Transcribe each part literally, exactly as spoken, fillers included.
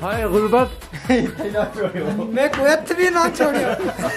हाय गुरबत मैं कुवैत भी ना छोड़ियो।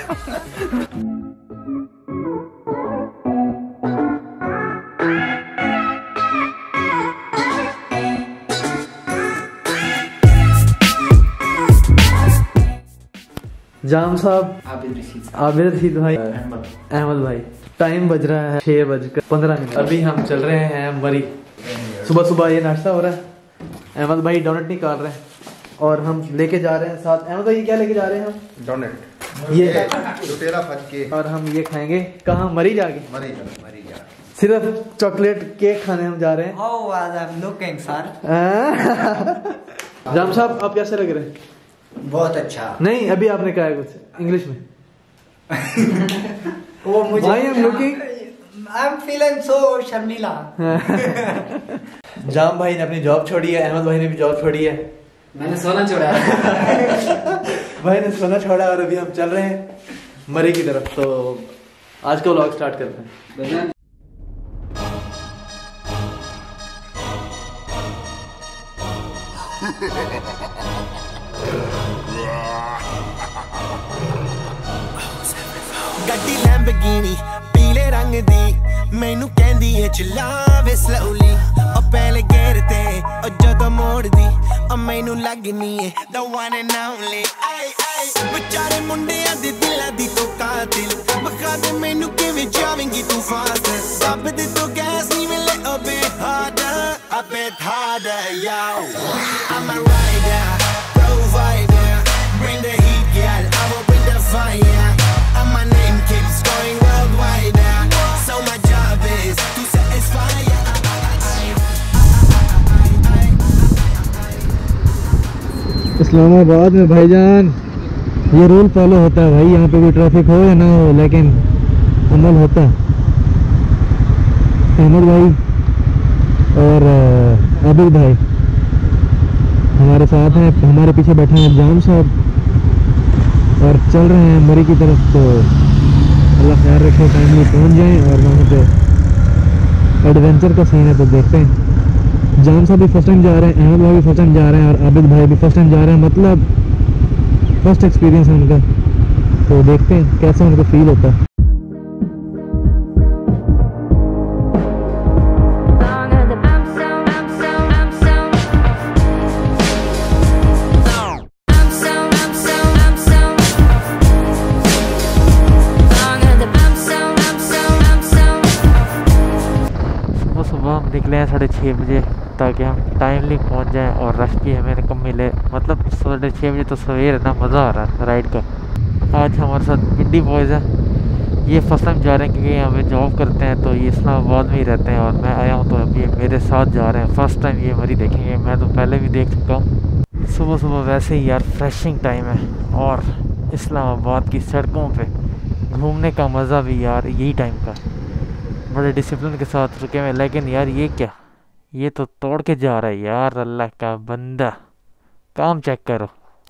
जाम साहब, आबिद रशीद भाई, अहमद भाई। टाइम बज रहा है छह बजकर पंद्रह मिनट। अभी हम चल रहे हैं मरी। सुबह सुबह ये नाश्ता हो रहा है। अहमद भाई डोनट निकाल रहे हैं और हम लेके जा रहे हैं साथ। अहमद भाई क्या लेके जा रहे हैं हम? डोनट। ये तेरा फट के और हम ये खाएंगे कहाँ? मरी जाके। मरी जा, मरी जा। सिर्फ चॉकलेट केक खाने हम जा रहे हैं। How was I'm looking, sir? जाम साहब आप कैसे लग रहे हैं? बहुत अच्छा। नहीं अभी आपने कहा है कुछ इंग्लिश में। वो मुझे Why I'm looking? I'm feeling so शर्मीला। जाम भाई ने अपनी जॉब छोड़ी है, अहमद भाई ने भी जॉब छोड़ी है। मैंने सोना छोड़ा। भाई ने सोना छोड़ा और अभी हम चल रहे हैं मरी की तरफ। तो आज का व्लॉग स्टार्ट करते हैं। ਗੱਡੀ ਲੈਂਬਗੀਨੀ ਪੀਲੇ ਰੰਗ ਦੀ ਮੈਨੂੰ ਕਹਿੰਦੀ ਏ ਚਲਾਵੇ ਸਲੋਲੀ ਉਹ ਪਹਿਲੇ ਗੇਰ ਤੇ ਉਹ ਜਦੋਂ ਮੋੜਦੀ ਉਹ ਮੈਨੂੰ ਲੱਗਨੀ ਏ the one and only ਆਈ ਆਈ ਵਿਚਾਰੇ ਮੁੰਡਿਆਂ ਦੇ ਦਿਲਾਂ ਦੀ ਤੂੰ ਕਾਤਿਲ ਬਖਾ ਦੇ ਮੈਨੂੰ ਕਿਵੇਂ ਜਾਵੇਂਗੀ ਤੂੰ ਫਾਸਟ ਦੱਬ ਦੇ ਤੂੰ ਗੈਸ ਨਹੀਂ ਮਿਲੇ a bit harder a bit harder yo I'm a rider provider bring the heat girl I will bring the fire and my name keeps going worldwide so my job is to satisfy Islamabad में भाईजान ये rule follow होता है भाई। यहाँ पे भी traffic हो या ना हो लेकिन अमल होता है। अहमद भाई और आबिद भाई हमारे साथ हैं, हमारे पीछे बैठे हैं जाम साहब और चल रहे हैं मरी की तरफ। तो अल्लाह ख्याल रखे टाइमली पहुँच जाएं और वहाँ पे एडवेंचर का सीन है तो देखते हैं। जाम साहब भी फर्स्ट टाइम जा रहे हैं, अहमद भाई भी फर्स्ट टाइम जा रहे हैं और आबिद भाई भी फर्स्ट टाइम जा रहे हैं। मतलब फर्स्ट एक्सपीरियंस है उनका तो देखते हैं कैसा उनको फील होता है। हम निकले हैं साढ़े छः बजे ताकि हम टाइमली पहुंच जाएं और रश भी हमें कम मिले। मतलब साढ़े छः बजे तो सवेर है ना, मज़ा आ रहा है राइड का। आज हमारे साथ पिंडी बॉयज़ हैं। ये फर्स्ट टाइम जा रहे हैं क्योंकि यहाँ पे जॉब करते हैं तो ये इस्लामाबाद में ही रहते हैं और मैं आया हूँ तो अभी मेरे साथ जा रहे हैं। फ़र्स्ट टाइम ये मरी देखेंगे। मैं तो पहले भी देख चुका हूँ। सुबह सुबह वैसे ही यार फ्रेशिंग टाइम है और इस्लामाबाद की सड़कों पर घूमने का मज़ा भी यार यही टाइम का। बड़े डिसिप्लिन के साथ रुके हुए लेकिन यार ये क्या, ये तो तोड़ के जा रहा है यार। अल्लाह का बंदा काम चेक करो।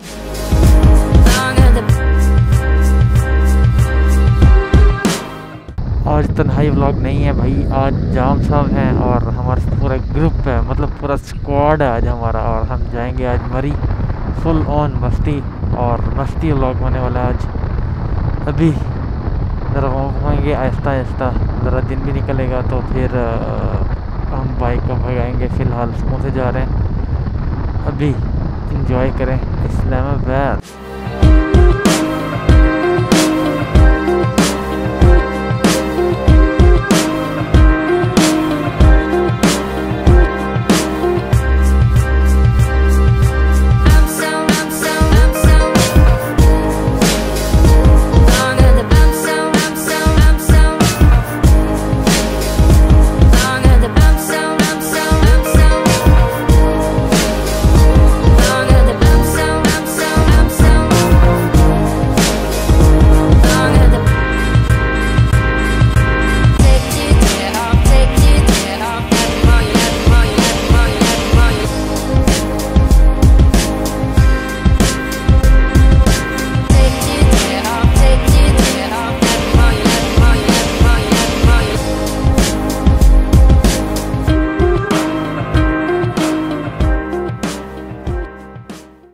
आज तन्हाई व्लॉग नहीं है भाई। आज जाम साहब हैं और हमारा पूरा ग्रुप है, मतलब पूरा स्क्वाड है आज हमारा। और हम जाएंगे आज मरी फुल ऑन मस्ती और मस्ती व्लॉग होने वाला है आज। अभी ज़रा घूमेंगे आहिस्ता आहिस्ता, ज़रा दिन भी निकलेगा तो फिर आ, हम बाइक को भगाएंगे। फ़िलहाल सुकून से जा रहे हैं। अभी इंजॉय करें इस्लामाबाद।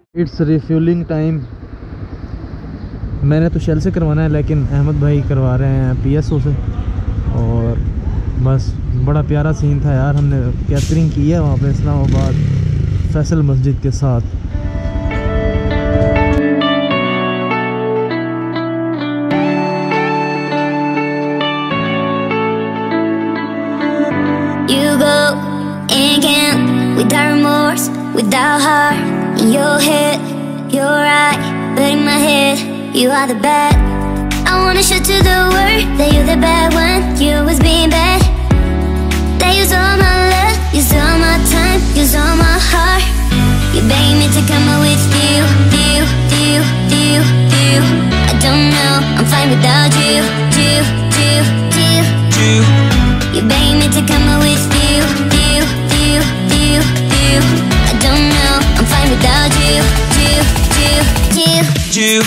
It's refuelling time. मैंने तो शेल से करवाना है, लेकिन अहमद भाई करवा रहे हैं पीएसओ से। और बस बड़ा प्यारा सीन था यार, हमने कैटरिंग की है वहाँ पे इस्लामाबाद फैसल मस्जिद के साथ। You go and can without remorse, without heart in your head. You're right, but in my head, you are the bad. I wanna show to the world that you're the bad one. You was being bad. That use all my love, use all my time, use all my heart. You begged me to come out with you, you, you, you, you. I don't know, I'm fine without you, you, you, you, you. You begged me to come out with you, you, you, you, you. I don't know, I'm fine without you, you, you, you, you.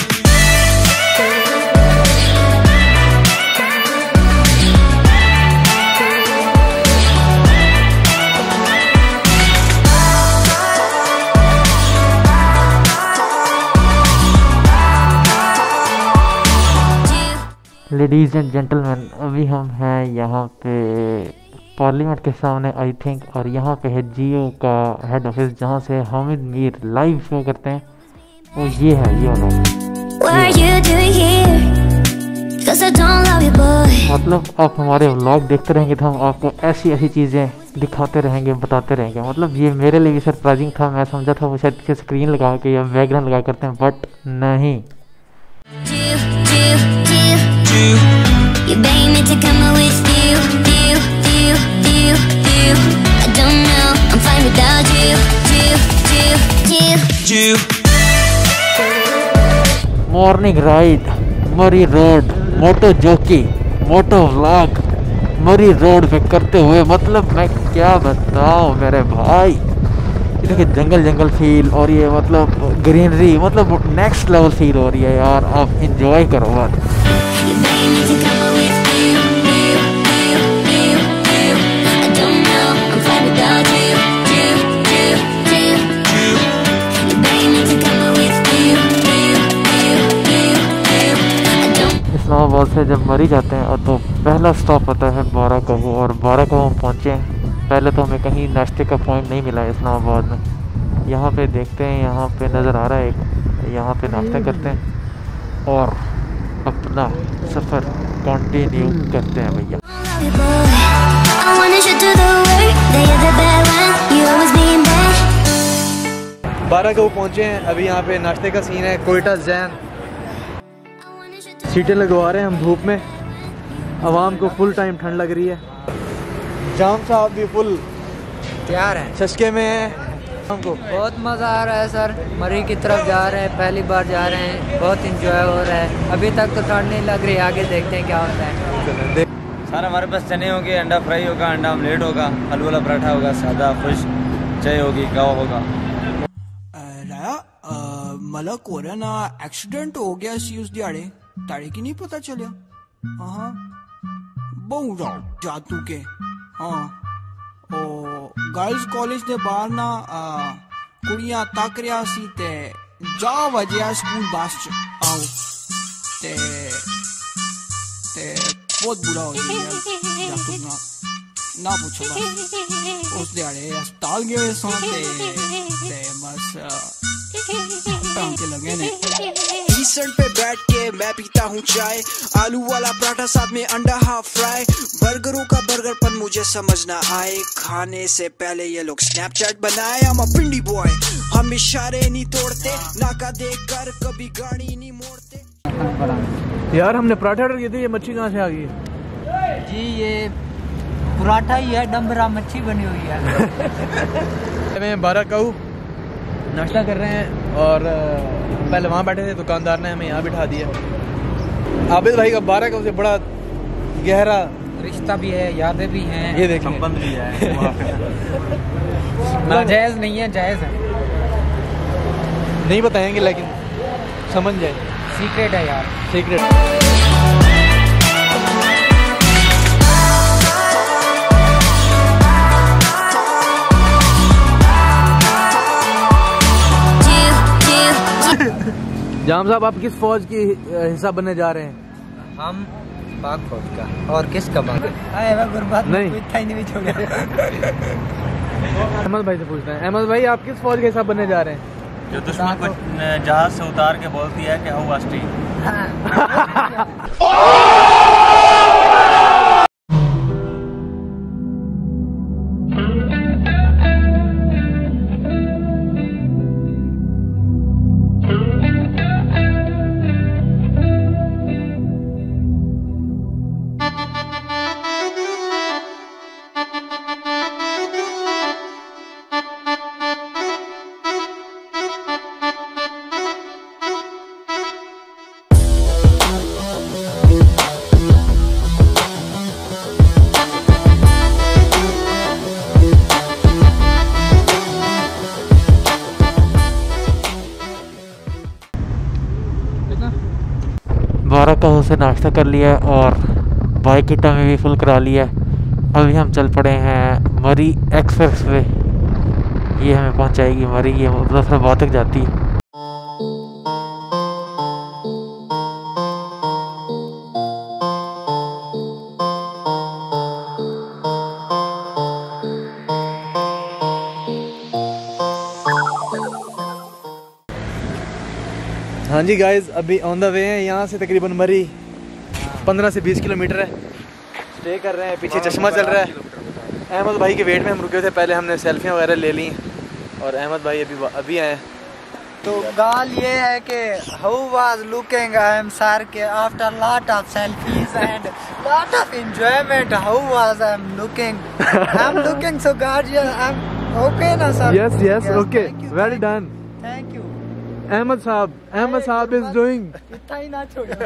Ladies and gentleman, अभी हम हैं यहाँ पे parliament के सामने I think, और यहाँ पे है जियो का हेड ऑफिस जहाँ से हामिद मीर लाइव शो करते हैं। वो ये है ये वाला। मतलब आप हमारे व्लॉग देखते रहेंगे तो हम आपको ऐसी ऐसी चीज़ें दिखाते रहेंगे, बताते रहेंगे। मतलब ये मेरे लिए भी सरप्राइजिंग था। मैं समझा था वो शायद पीछे स्क्रीन लगा के या बैकग्राउंड लगा करते हैं, बट नहीं। You begged me to come out with you, you, you, you, you. I don't know, I'm fine without you, you, you, you, you. Morning ride, Murree road, moto jockey, moto vlog मरी road पे करते हुए, मतलब मैं क्या बताऊं मेरे भाई। ये देखिए जंगल जंगल फील, और ये मतलब ग्रीनरी, मतलब नेक्स्ट लेवल फील हो रही है यार। आप इंजॉय करो बात। इस्लामाबाद से जब मरी जाते हैं तो पहला स्टॉप होता है बारह कहू, और बारह कहू हम पहुँचे हैं। पहले तो हमें कहीं नाश्ते का पॉइंट नहीं मिला इस्लामाबाद में। यहाँ पे देखते हैं, यहाँ पे नज़र आ रहा है एक, यहाँ पे नाश्ता करते हैं और अपना सफ़र कंटिन्यू करते हैं भैया। बारह कहू पहुँचे हैं, अभी यहाँ पे नाश्ते का सीन है। कोयटा जैन सीटें लगवा रहे हैं हम धूप में। आवाम को फुल टाइम ठंड लग रही है। जाम साहब भी फुल तैयार है, चस्के में है। हमको बहुत मज़ा आ रहा है सर। मरी की तरफ जा रहे हैं, पहली बार जा रहे हैं, बहुत इंजॉय हो रहा है। अभी तक तो ठंड नहीं लग रही, आगे देखते हैं क्या होता है। सर हमारे पास चने होंगे, अंडा फ्राई होगा, अंडा ऑमलेट होगा, आलू वाला पराठा होगा, सादा खुश चाय होगी, गाँव होगा। मला कोरा ना एक्सीडेंट हो गया सी उस दिहाड़े, ताड़े की नहीं पता चलिया। हाँ बहु राव जातू के। हाँ ओ गर्ल्स कॉलेज दे बाहर ना कुड़ियां तक रहा सी ते जा वजह स्कूल बस च आओ ते ते बहुत बुरा हो गया जातू ना ना पूछो बस। उस दिहाड़े अस्पताल गए सो ते ते बस टांके लगे ने। टीशर्ट पे बैठ के मैं पीता हूँ चाय, आलू वाला पराठा साथ में अंडा हाफ फ्राई। बर्गरों का बर्गरपन मुझे समझ ना आए, खाने से पहले ये लोग स्नैपचैट बनाए। हम अ पिंडी बॉय, हम इशारे नहीं तोड़ते, नाका देख कर कभी गाड़ी नहीं मोड़ते। यार हमने पराठा ऑर्डर किए थे, ये मच्छी कहाँ से आ गई जी? ये पराठा ही है, डम्बरा मच्छी बनी हुई है। मैं बारह कहू नाश्ता कर रहे हैं, और पहले वहाँ बैठे थे, दुकानदार ने हमें यहाँ बिठा दिया। आबिद भाई का बारह कहू से बड़ा गहरा रिश्ता भी है, यादें भी हैं, ये देखिए संबंध भी है। नाजायज नहीं है, जायज है। नहीं बताएंगे लेकिन समझ जाए, सीक्रेट है यार, सीक्रेट। जाम साहब, आप किस फौज की हिस्सा बनने जा रहे हैं? हम पाक फौज का। और किसका पाक? नहीं, अहमद भाई से पूछते हैं। अहमद भाई, आप किस फौज के हिस्सा बनने जा रहे हैं? जो दुश्मन को जहाज से उतार के बोलती है कि हु वास्टी। बारह का से नाश्ता कर लिया है और बाइक की टंग भी फुल करा लिया है। अभी हम चल पड़े हैं मरी एक्सप्रेस वे। ये हमें पहुंचाएगी मरी, ये मुजफ्फराबाद तक जाती है। हाँ जी गाइज, अभी ऑन द वे हैं। यहाँ से तकरीबन मरी पंद्रह से बीस किलोमीटर है। स्टे कर रहे हैं, पीछे चश्मा चल रहा है। अहमद भाई के वेट में हम रुके थे, पहले हमने सेल्फियाँ वगैरह ले ली और अहमद भाई अभी अभी आए। तो गाल ये है कि how was looking I am sir के after lot of selfies and lot of enjoyment, how was I am looking I'm looking so gorgeous, I'm okay ना sir? Yes, yes, okay, well done. Thank you. Ahmad साहब, अहमद साहब is doing. इतना ही ना छोड़ो।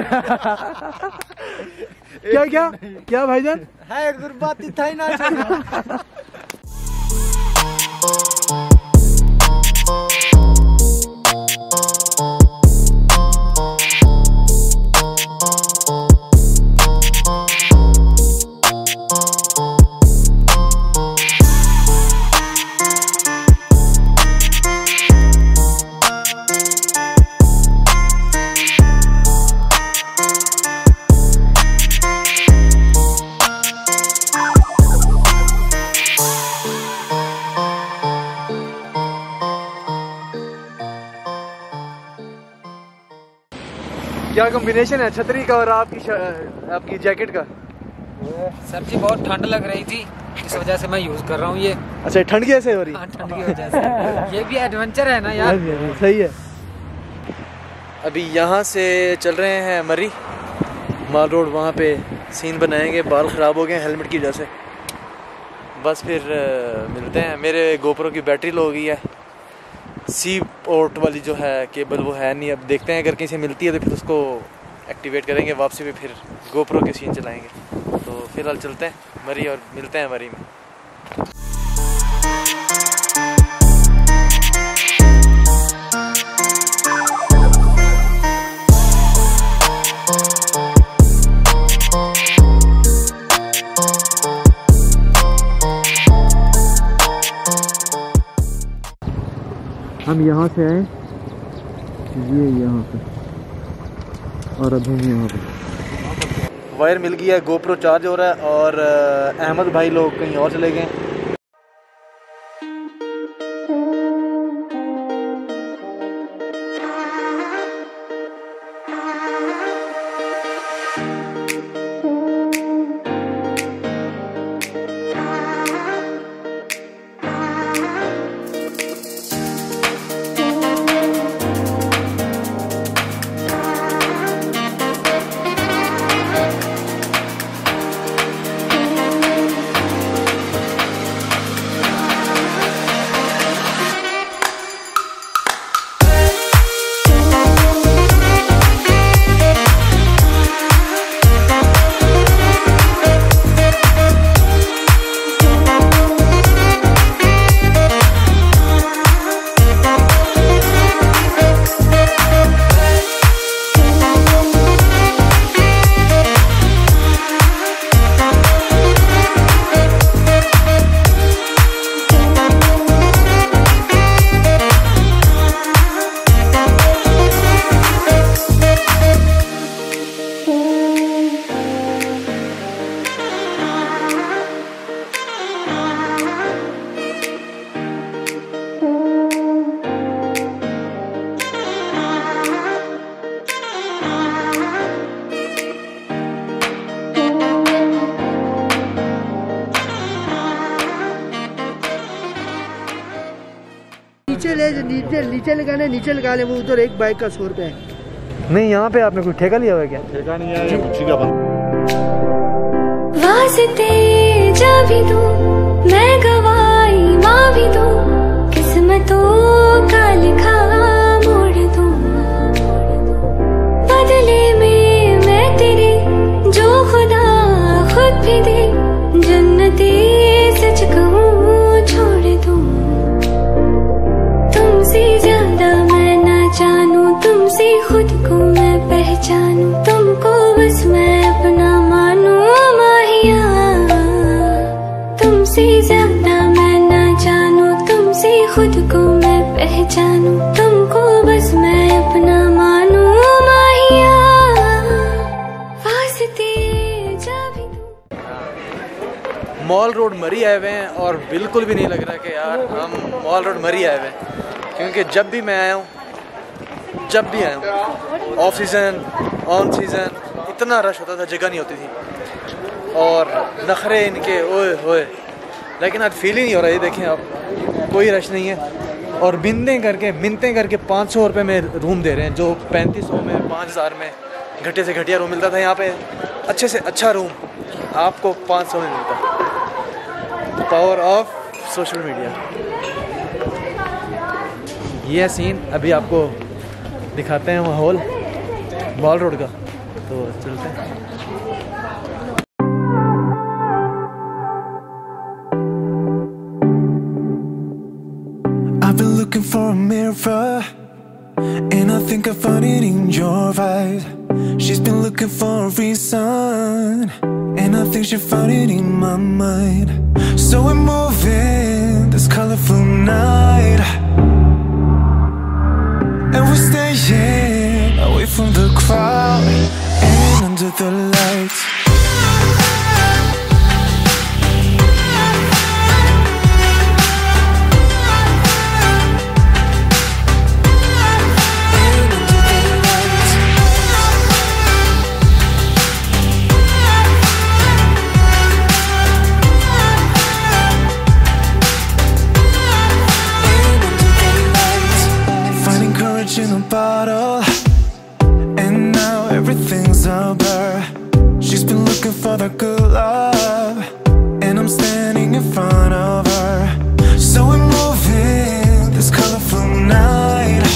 क्या क्या क्या भाईजान? है गुरबात इतना ही ना छोड़ो। क्या कॉम्बिनेशन है छतरी का और आपकी आपकी जैकेट का? सर जी बहुत ठंड लग रही थी, इस वजह से मैं यूज कर रहा हूँ ये। अच्छा, ठंड कैसे हो रही है? हाँ, ठंड की वजह से। ये भी एडवेंचर है ना यार। सही है। अभी यहाँ से चल रहे हैं मर्री माल रोड, वहाँ पे सीन बनाएंगे। बाल ख़राब हो गए हेलमेट की वजह से। बस फिर मिलते हैं। मेरे गोप्रो की बैटरी लो हो गई है। सी पोर्ट वाली जो है केबल वो है नहीं। अब देखते हैं, अगर कहीं से मिलती है तो फिर उसको एक्टिवेट करेंगे। वापसी में फिर गोप्रो के सीन चलाएंगे। तो फिलहाल चलते हैं मरी और मिलते हैं मरी में। हम यहाँ से आए, ये यहाँ पे, और अभी हम यहाँ पे। वायर मिल गया है, गोप्रो चार्ज हो रहा है और अहमद भाई लोग कहीं और चले गए। ये जो नीचे नीचे लगाने नीचे लगा ले, वो उधर एक बाइक का सौ रुपये है। नहीं यहाँ पे आपने कोई ठेका लिया हुआ है क्या? ठेका नहीं है, कुछ का बंद। वास्ते जा भी दूं मैं गवाई माँ भी दूं, किस्मतों का लिखा मोड़ दूं, बदले में मैं तेरे जो खुदा खुद भी दे, जन्नती सच कहूँ छोड़ दूं। तुमसे ज्यादा मैं ना जानूं, तुमसे खुद को मैं पहचानूं, तुमको बस मैं अपना मानूं माहिया। तुमसे ज्यादा मैं ना जानूं, तुमसे खुद को मैं पहचानूं, तुमको बस मैं अपना मानूं माहिया। वास्ते जा भी मॉल रोड मरी आए हुए हैं और बिल्कुल भी नहीं लग रहा कि यार हम मॉल रोड मरी आए हुए हैं, क्योंकि जब भी मैं आया हूँ जब भी आया हूँ ऑफ सीज़न ऑन सीज़न इतना रश होता था, जगह नहीं होती थी और नखरे इनके ओए होए। लेकिन आज फील ही नहीं हो रहा है, ये देखें आप, कोई रश नहीं है और मिन्नतें करके मिन्नतें करके पाँच सौ रुपये में रूम दे रहे हैं, जो पैंतीस सौ में पाँच हज़ार में घटे से घटिया रूम मिलता था। यहाँ पे अच्छे से अच्छा रूम आपको पाँच सौ में मिलता। Power of social media. ये सीन अभी आपको दिखाते हैं माहौल मॉल रोड का, तो चलते हैं। I've been looking for a mirror, and I think I found it in your eyes. She's been looking for a reason, and I think she found it in my mind. So we're moving this colorful night, and we're staying away from the crowd and under the lights. In a bottle, and now everything's over. She's been looking for the good love, and I'm standing in front of her. So we're moving this colorful night,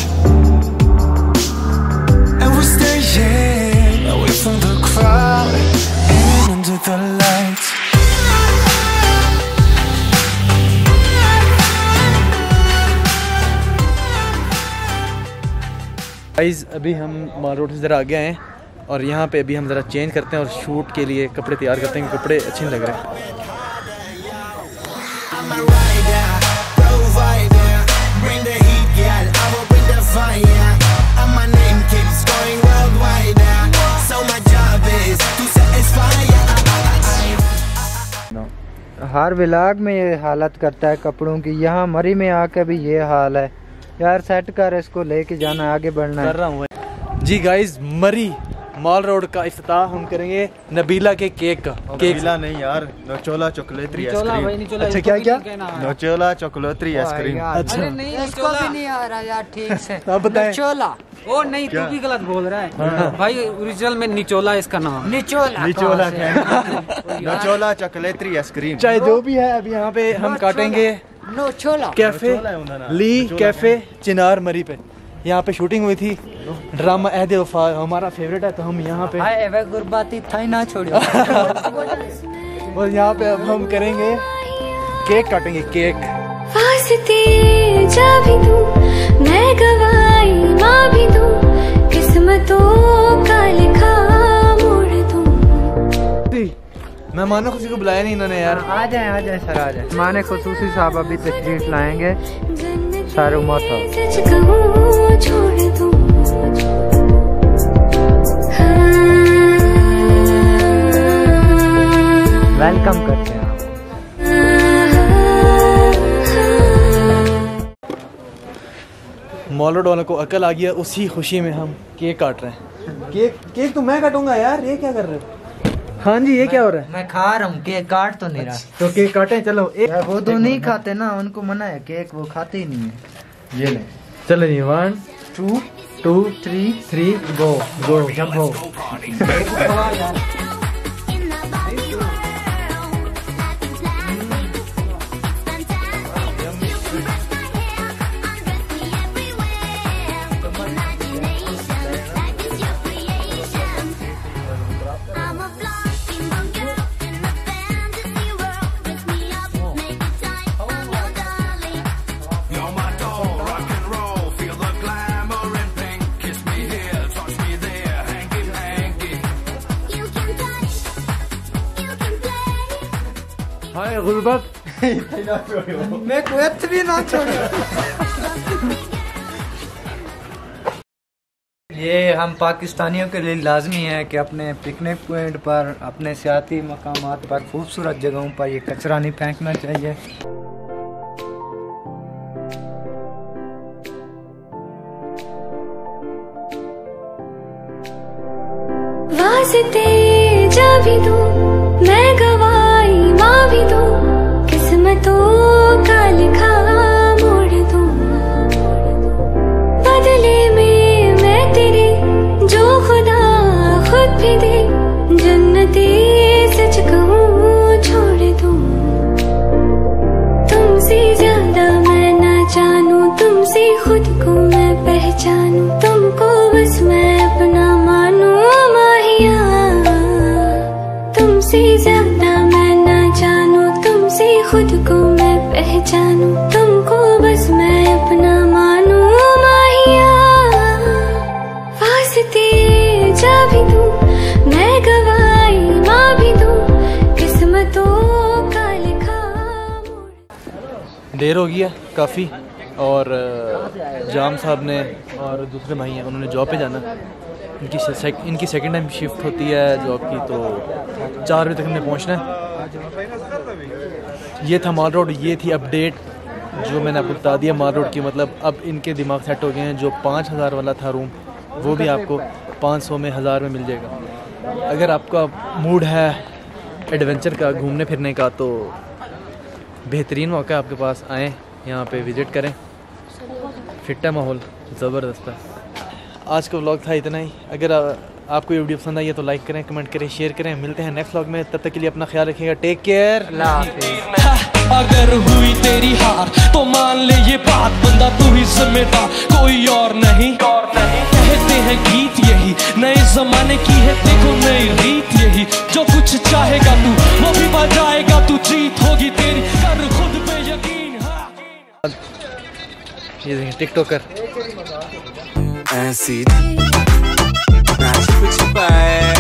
and we're staying away from the crowd and under the lights. Guys अभी हम mall road से ज़रा आगे आए हैं और यहाँ पे अभी हम ज़रा चेंज करते हैं और शूट के लिए कपड़े तैयार करते हैं, कपड़े अच्छे नहीं लग रहे हैं। हर व्लॉग में ये हालत करता है कपड़ों की, यहाँ मरी में आके भी ये हाल है यार। सेट कर, इसको लेके जाना, आगे बढ़ना कर रहा हूँ जी। गाइस मरी मॉल रोड का इफ्तिताह हम करेंगे नबीला के केक का। नबीला नहीं यार, नोचोला चॉकलेटरी आइसक्रीम। अच्छा क्या क्या? नोचोला चॉकलेटरी आइसक्रीम। अच्छा नहीं, इसको भी नहीं आ रहा यार ठीक से। आप बताएं। निचोला। ओ नहीं, तू भी गलत बोल रहा है भाई, ओरिजिनल में निचोला इसका नाम। निचोला निचोला नोचोला चॉकलेटरी आइसक्रीम। चाहे जो भी है, अभी यहाँ पे हम काटेंगे नोचोला कैफे ली कैफे चिनार मरी पे। यहाँ पे शूटिंग हुई थी, ड्रामा अहद वफा हमारा फेवरेट है, तो हम यहाँ पे हाय गुरबाती था ना छोड़ियो। और यहाँ पे अब हम करेंगे केक काटेंगे, केक। वास्ते जा भी दूं मैं गवाई माँ भी दूं, किस्मतों का लिखा मोड़ दूं। मेहमानों किसी को बुलाया नहीं इन्होंने यार। आ जाए आ जाए सर, आ जाए। माने खुसूसी साहब अभी तशरीफ लाएंगे, सारे उमर साहब। सच कहूँ छोड़ दूं, वेलकम करते हैं। मॉल रोड वालों को अकल आ गया, उसी खुशी में हम केक काट रहे हैं। केक केक तो मैं काटूंगा यार, ये क्या कर रहे हो? हाँ जी, ये क्या हो रहा है? मैं खा रहा हूँ केक, काट तो नहीं रहा। तो केक काटें, चलो। एक वो तो नहीं खाते ना, उनको मना है, केक वो खाते ही नहीं है। ये ले चलो जी one two two three three go go jump हो हाय गुलबत मैं कुछ भी ना छोड़ू। ये हम पाकिस्तानियों के लिए लाजमी है कि अपने पिकनिक पॉइंट पर, अपने सियाती मकामात पर, खूबसूरत जगहों पर ये कचरा नहीं फेंकना चाहिए। वास्ते जा भी दूं मैं गवाई माँ भी दूं, किस्मतों का लिखा मोड़ दूं, बदले में मैं तेरे जो खुदा खुद भी दे, जन्नते सच कहूँ छोड़ दूं। तुमसे ज्यादा मैं ना जानूं, तुमसे खुद को मैं पहचानूं, तुमको बस मैं अपना मानूं माहिया। तुमसे ज्यादा मैं ना जानूं, तुमसे खुद को मैं पहचानूं, तुमको बस मैं अपना मानूं माहिया। वास्ते जा भी दूं मैं गवाई माँ भी दूं, किस्मतों का लिखा। देर हो गया काफ़ी और जाम साहब ने और दूसरे भाई हैं उन्होंने जॉब पे जाना। इनकी सेक, इनकी सेकंड टाइम शिफ्ट होती है जॉब की, तो चार बजे तक हमने पहुंचना है। ये था माल रोड, ये थी अपडेट जो मैंने आपको बता दिया माल रोड की। मतलब अब इनके दिमाग सेट हो गए हैं, जो पाँच हज़ार वाला था रूम वो भी आपको पाँच सौ में हज़ार में मिल जाएगा। अगर आपका मूड है एडवेंचर का, घूमने फिरने का, तो बेहतरीन मौका है आपके पास। आएँ यहाँ पे विज़िट करें, फिट है माहौल, ज़बरदस्त है। आज का व्लॉग था इतना ही। अगर आ, आपको ये वीडियो पसंद आई है तो लाइक करें, कमेंट करें, शेयर करें। मिलते हैं नेक्स्ट व्लॉग में, तब तक के लिए अपना ख्याल रखिएगा। Take care. अगर हुई तेरी हार तो मान ले ये बात, बंदा तू ही जिम्मेदार, कोई और नहीं। कहते हैं गीत यही नए जमाने की है, देखो नई रीत यही। जो कुछ चाहेगा तू वो भी बजाएगा, तू जीत होगी तेरी, कर खुद पे यकीन। ये देखें टिकटॉकर ऐसी कुछ पाए